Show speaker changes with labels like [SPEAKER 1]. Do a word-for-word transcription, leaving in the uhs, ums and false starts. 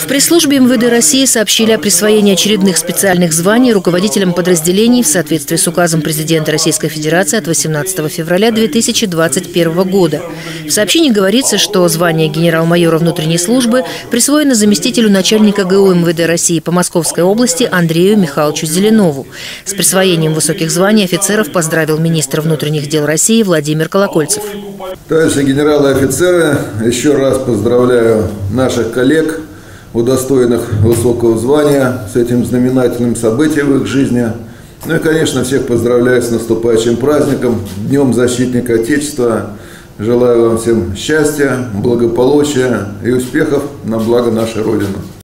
[SPEAKER 1] В пресс-службе эм вэ дэ России сообщили о присвоении очередных специальных званий руководителям подразделений в соответствии с указом президента Российской Федерации от восемнадцатого февраля две тысячи двадцать первого года. В сообщении говорится, что звание генерал-майора внутренней службы присвоено заместителю начальника гэ у эм вэ дэ России по Московской области Андрею Михайловичу Зеленову. С присвоением высоких званий офицеров поздравил министр внутренних дел России Владимир Колокольцев.
[SPEAKER 2] Товарищи генералы и офицеры, еще раз поздравляю наших коллег, удостоенных высокого звания, с этим знаменательным событием в их жизни. Ну и, конечно, всех поздравляю с наступающим праздником, Днем Защитника Отечества. Желаю вам всем счастья, благополучия и успехов на благо нашей Родины.